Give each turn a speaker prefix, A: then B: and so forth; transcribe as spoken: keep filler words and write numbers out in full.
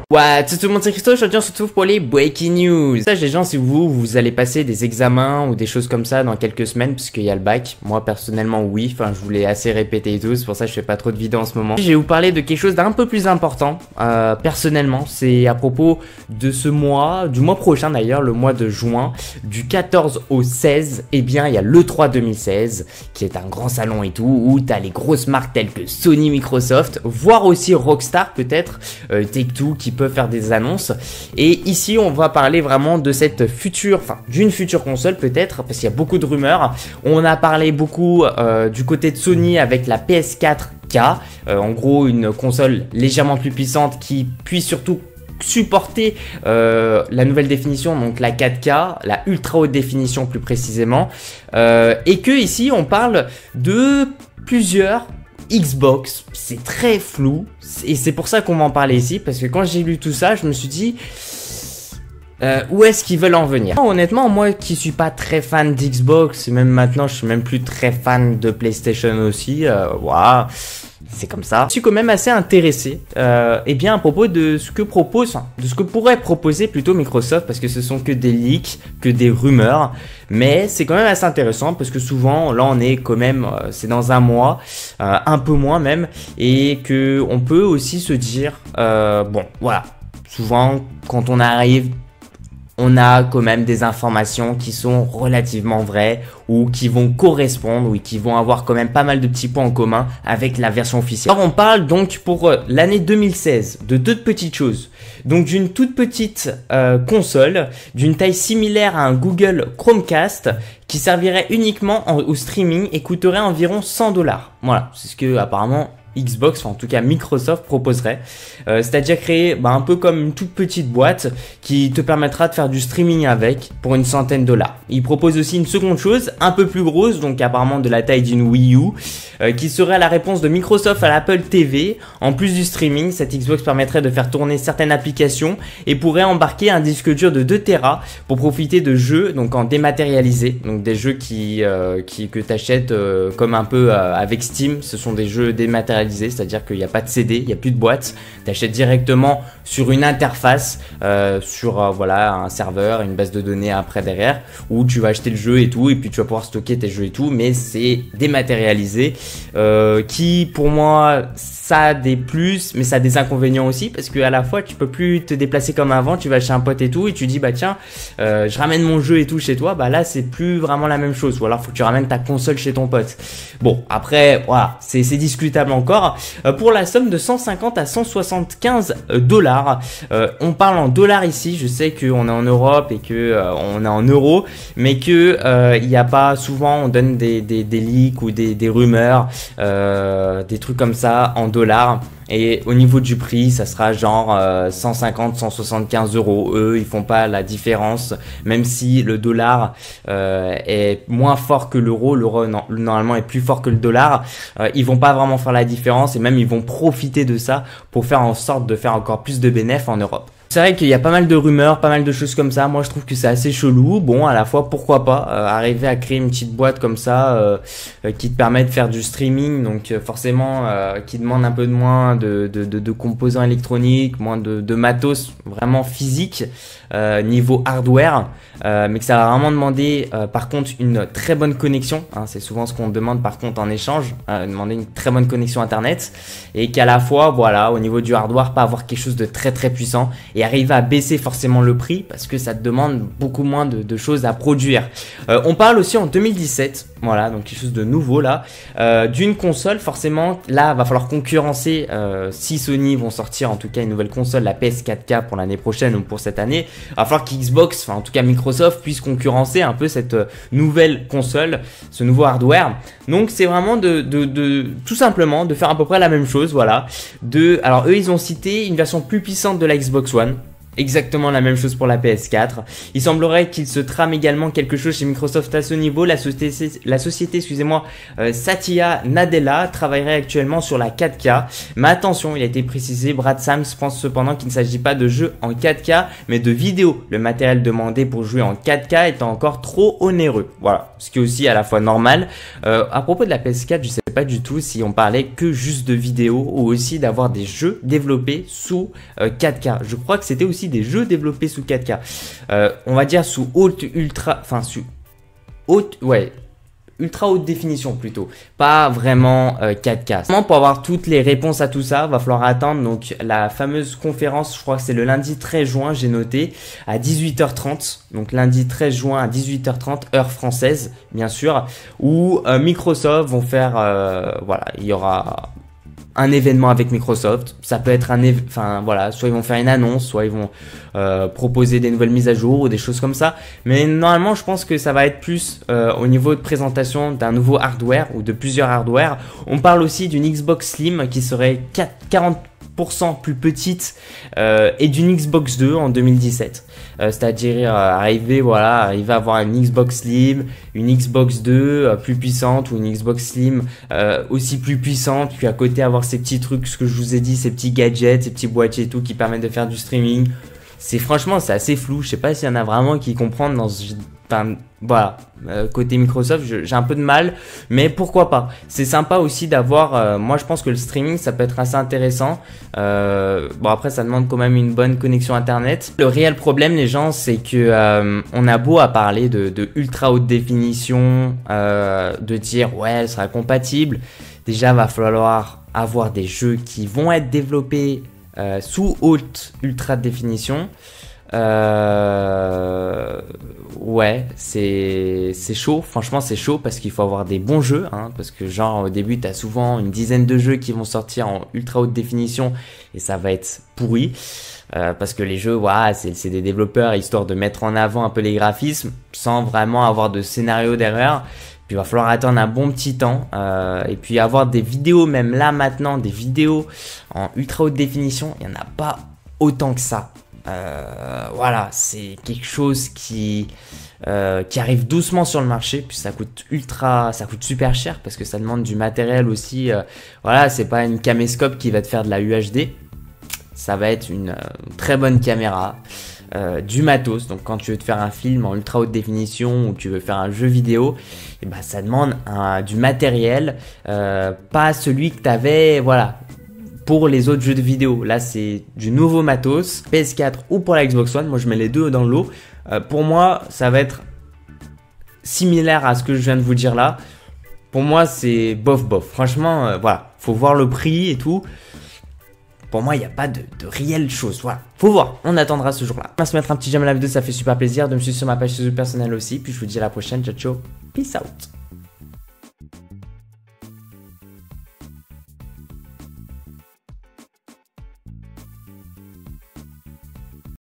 A: Ouais, tout le monde, c'est Christo, aujourd'hui on se retrouve pour les Breaking News. Ça, les gens, si vous, vous allez passer des examens ou des choses comme ça dans quelques semaines, parce qu'il y a le bac. Moi, personnellement, oui, enfin, je vous l'ai assez répété et tout, c'est pour ça que je fais pas trop de vidéos en ce moment. Je vais vous parler de quelque chose d'un peu plus important, euh, personnellement. C'est à propos de ce mois, du mois prochain d'ailleurs, le mois de juin, du quatorze au seize, eh bien, il y a l'E trois deux mille seize, qui est un grand salon et tout, où t'as les grosses marques telles que Sony, Microsoft, voire aussi Rockstar peut-être, euh, Take-Two, qui peut faire des annonces. Et ici on va parler vraiment de cette future, enfin d'une future console peut-être, parce qu'il y a beaucoup de rumeurs. On a parlé beaucoup euh, du côté de Sony avec la P S quatre K, euh, en gros une console légèrement plus puissante qui puisse surtout supporter euh, la nouvelle définition, donc la quatre K, la ultra haute définition plus précisément, euh, et que ici on parle de plusieurs Xbox. C'est très flou et c'est pour ça qu'on va en parler ici, parce que quand j'ai lu tout ça, je me suis dit euh, où est-ce qu'ils veulent en venir. Honnêtement, moi qui suis pas très fan d'Xbox, et même maintenant je suis même plus très fan de PlayStation aussi, euh, voilà, c'est comme ça. Je suis quand même assez intéressé euh, et bien à propos de ce que propose, enfin, de ce que pourrait proposer plutôt Microsoft, parce que ce sont que des leaks, que des rumeurs, mais c'est quand même assez intéressant parce que souvent là on est quand même, euh, c'est dans un mois, euh, un peu moins même, et que on peut aussi se dire, euh, bon voilà, souvent quand on arrive, on a quand même des informations qui sont relativement vraies ou qui vont correspondre ou qui vont avoir quand même pas mal de petits points en commun avec la version officielle. Alors on parle donc pour euh, l'année deux mille seize de deux petites choses. Donc d'une toute petite euh, console d'une taille similaire à un Google Chromecast qui servirait uniquement en, au streaming et coûterait environ cent dollars. Voilà, c'est ce que apparemment Xbox, enfin en tout cas Microsoft proposerait, euh, c'est-à-dire créer bah, un peu comme une toute petite boîte qui te permettra de faire du streaming avec pour une centaine de dollars. Il propose aussi une seconde chose, un peu plus grosse, donc apparemment de la taille d'une Wii U, euh, qui serait la réponse de Microsoft à l'Apple T V. En plus du streaming, cette Xbox permettrait de faire tourner certaines applications et pourrait embarquer un disque dur de deux téra pour profiter de jeux donc en dématérialisé, donc des jeux qui, euh, qui que t'achètes euh, comme un peu euh, avec Steam. Ce sont des jeux dématérialisés, c'est-à-dire qu'il n'y a pas de C D, il n'y a plus de boîte, tu achètes directement sur une interface, euh, sur euh, voilà, un serveur, une base de données après derrière, où tu vas acheter le jeu et tout, et puis tu vas pouvoir stocker tes jeux et tout, mais c'est dématérialisé, euh, qui pour moi ça a des plus, mais ça a des inconvénients aussi, parce que à la fois tu peux plus te déplacer comme avant, tu vas chez un pote et tout, et tu dis bah tiens, euh, je ramène mon jeu et tout chez toi, bah là c'est plus vraiment la même chose, ou alors faut que tu ramènes ta console chez ton pote. Bon après voilà, c'est discutable encore. Euh, pour la somme de cent cinquante à cent soixante-quinze dollars, euh, on parle en dollars ici, je sais qu'on est en Europe et que euh, on est en euros, mais que euh, il n'y a pas souvent, on donne des, des, des leaks ou des, des rumeurs, euh, des trucs comme ça en dollars. Et au niveau du prix, ça sera genre euh, cent cinquante, cent soixante-quinze euros. Eux, ils font pas la différence, même si le dollar euh, est moins fort que l'euro. L'euro non, normalement est plus fort que le dollar. Euh, ils vont pas vraiment faire la différence et même ils vont profiter de ça pour faire en sorte de faire encore plus de bénéfices en Europe. C'est vrai qu'il y a pas mal de rumeurs, pas mal de choses comme ça. Moi, je trouve que c'est assez chelou. Bon, à la fois, pourquoi pas euh, arriver à créer une petite boîte comme ça euh, euh, qui te permet de faire du streaming, donc euh, forcément euh, qui demande un peu de moins de, de, de, de composants électroniques, moins de, de matos vraiment physique euh, niveau hardware, euh, mais que ça va vraiment demander euh, par contre une très bonne connexion. Hein, c'est souvent ce qu'on demande par contre en échange, euh, demander une très bonne connexion internet, et qu'à la fois, voilà, au niveau du hardware, pas avoir quelque chose de très très puissant et arriver à baisser forcément le prix parce que ça te demande beaucoup moins de, de choses à produire. Euh, on parle aussi en deux mille dix-sept, voilà, donc quelque chose de nouveau là, euh, d'une console. Forcément, là, va falloir concurrencer. Euh, si Sony vont sortir en tout cas une nouvelle console, la P S quatre K pour l'année prochaine ou pour cette année, il va falloir qu'Xbox, enfin en tout cas Microsoft, puisse concurrencer un peu cette euh, nouvelle console, ce nouveau hardware. Donc c'est vraiment de, de, de tout simplement de faire à peu près la même chose, voilà. De, alors eux, ils ont cité une version plus puissante de la Xbox One. Exactement la même chose pour la P S quatre. Il semblerait qu'il se trame également quelque chose chez Microsoft à ce niveau. La société, la société excusez-moi, euh, Satya Nadella travaillerait actuellement sur la quatre K. Mais attention, il a été précisé, Brad Sams pense cependant qu'il ne s'agit pas de jeu en quatre K, mais de vidéo. Le matériel demandé pour jouer en quatre K étant encore trop onéreux. Voilà, ce qui est aussi à la fois normal. Euh, à propos de la P S quatre, je sais pas du tout si on parlait que juste de vidéo ou aussi d'avoir des jeux développés sous euh, quatre K. Je crois que c'était aussi des jeux développés sous quatre K. Euh, on va dire sous haute ultra, enfin sous haute, ouais. ultra haute définition plutôt, pas vraiment euh, quatre K. Pour avoir toutes les réponses à tout ça, va falloir attendre donc la fameuse conférence, je crois que c'est le lundi treize juin, j'ai noté, à dix-huit heures trente, donc lundi treize juin à dix-huit heures trente, heure française, bien sûr, où euh, Microsoft vont faire, euh, voilà, il y aura un événement avec Microsoft, ça peut être un, enfin voilà, soit ils vont faire une annonce, soit ils vont euh, proposer des nouvelles mises à jour ou des choses comme ça. Mais normalement, je pense que ça va être plus euh, au niveau de présentation d'un nouveau hardware ou de plusieurs hardware. On parle aussi d'une Xbox Slim qui serait quarante pour cent plus petite euh, et d'une Xbox deux en deux mille dix-sept. Euh, C'est-à-dire euh, arriver, voilà, arriver à avoir une Xbox Slim, une Xbox deux euh, plus puissante ou une Xbox Slim euh, aussi plus puissante, puis à côté avoir ces petits trucs, ce que je vous ai dit, ces petits gadgets, ces petits boîtiers et tout qui permettent de faire du streaming. C'est franchement, c'est assez flou. Je sais pas s'il y en a vraiment qui comprennent dans ce... Enfin, voilà, euh, côté Microsoft, j'ai un peu de mal, mais pourquoi pas. C'est sympa aussi d'avoir, euh, moi je pense que le streaming ça peut être assez intéressant. Euh, bon après ça demande quand même une bonne connexion internet. Le réel problème les gens c'est que euh, on a beau à parler de, de ultra haute définition, euh, de dire ouais elle sera compatible. Déjà va falloir avoir des jeux qui vont être développés euh, sous haute ultra définition. Euh, ouais, c'est c'est chaud, franchement c'est chaud parce qu'il faut avoir des bons jeux, hein, parce que genre au début t'as souvent une dizaine de jeux qui vont sortir en ultra haute définition et ça va être pourri, euh, parce que les jeux, voilà, c'est des développeurs histoire de mettre en avant un peu les graphismes sans vraiment avoir de scénario derrière. Puis il va falloir attendre un bon petit temps euh, et puis avoir des vidéos, même là maintenant, des vidéos en ultra haute définition, il n'y en a pas autant que ça. Euh, voilà, c'est quelque chose qui euh, qui arrive doucement sur le marché, puis ça coûte ultra, ça coûte super cher parce que ça demande du matériel aussi. Euh, voilà, c'est pas une caméscope qui va te faire de la U H D, ça va être une, une très bonne caméra, euh, du matos. Donc quand tu veux te faire un film en ultra haute définition ou tu veux faire un jeu vidéo, et ben ça demande un, du matériel, euh, pas celui que t'avais, voilà. Pour les autres jeux de vidéo, là c'est du nouveau matos, P S quatre ou pour la Xbox One, moi je mets les deux dans l'eau. Euh, pour moi ça va être similaire à ce que je viens de vous dire là. Pour moi c'est bof bof, franchement euh, voilà, faut voir le prix et tout. Pour moi il n'y a pas de, de réelle chose, voilà, faut voir, on attendra ce jour là. On va se mettre un petit j'aime à la vidéo, ça fait super plaisir, de me suivre sur ma page Facebook personnelle aussi, puis je vous dis à la prochaine, ciao ciao, peace out.